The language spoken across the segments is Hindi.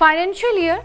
फाइनेंशियल ईयर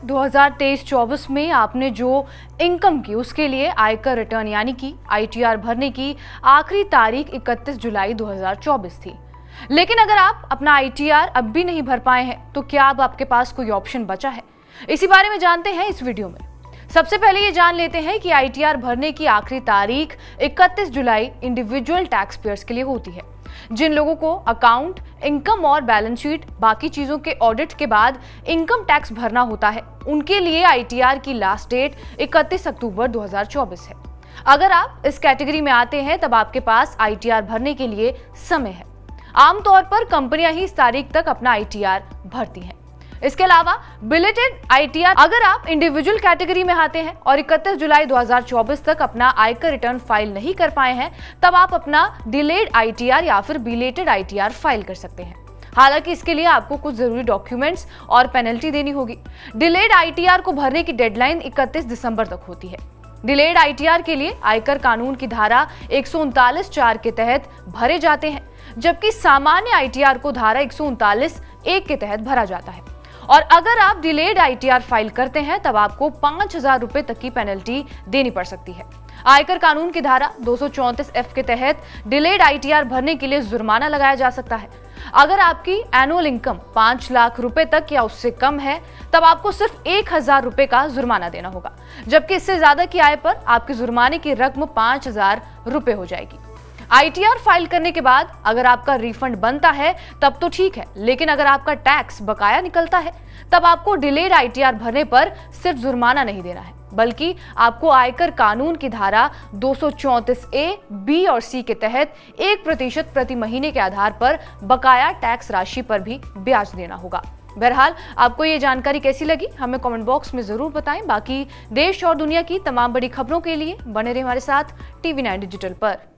2023-24 में आपने जो इनकम की उसके लिए आयकर रिटर्न यानी कि आईटीआर भरने की आखिरी तारीख 31 जुलाई 2024 थी। लेकिन अगर आप अपना आईटीआर अब भी नहीं भर पाए हैं तो क्या अब आपके पास कोई ऑप्शन बचा है? इसी बारे में जानते हैं इस वीडियो में। सबसे पहले ये जान लेते हैं कि आईटीआर भरने की आखिरी तारीख 31 जुलाई इंडिविजुअल टैक्स पेयर्स के लिए होती है। जिन लोगों को अकाउंट, इनकम और बैलेंस शीट, बाकी चीजों के ऑडिट के बाद इनकम टैक्स भरना होता है, उनके लिए आईटीआर की लास्ट डेट 31 अक्टूबर 2024 है। अगर आप इस कैटेगरी में आते हैं तब आपके पास आईटीआर भरने के लिए समय है। आमतौर पर कंपनियां ही इस तारीख तक अपना आईटीआर भरती हैं। इसके अलावा बिलेटेड आईटीआर, अगर आप इंडिविजुअल कैटेगरी में आते हैं और 31 जुलाई 2024 तक अपना आयकर रिटर्न फाइल नहीं कर पाए हैं, तब आप अपना डिलेड आईटीआर या फिर बिलेटेड आईटीआर फाइल कर सकते हैं। हालांकि इसके लिए आपको कुछ जरूरी डॉक्यूमेंट्स और पेनल्टी देनी होगी। डिलेड आईटीआर को भरने की डेडलाइन 31 दिसंबर तक होती है। डिलेड आईटीआर के लिए आयकर कानून की धारा 139(4) के तहत भरे जाते हैं, जबकि सामान्य आईटीआर को धारा 139(1) के तहत भरा जाता है। और अगर आप डिलेड आईटीआर फाइल करते हैं तब आपको 5,000 रुपए तक की पेनल्टी देनी पड़ सकती है। आयकर कानून की धारा 234(f) के तहत डिलेड आईटीआर भरने के लिए जुर्माना लगाया जा सकता है। अगर आपकी एनुअल इनकम 5 लाख रुपए तक या उससे कम है तब आपको सिर्फ 1,000 रुपए का जुर्माना देना होगा, जबकि इससे ज्यादा की आय पर आपके जुर्माने की रकम 5,000 रुपए हो जाएगी। आईटीआर फाइल करने के बाद अगर आपका रिफंड बनता है तब तो ठीक है, लेकिन अगर आपका टैक्स बकाया निकलता है तब आपको डिलेड आईटीआर भरने पर सिर्फ जुर्माना नहीं देना है, बल्कि आपको आयकर कानून की धारा 234(a), (b) और (c) के तहत 1% प्रति महीने के आधार पर बकाया टैक्स राशि पर भी ब्याज देना होगा। बहरहाल, आपको ये जानकारी कैसी लगी हमें कमेंट बॉक्स में जरूर बताएं। बाकी देश और दुनिया की तमाम बड़ी खबरों के लिए बने रहे हमारे साथ TV9 डिजिटल पर।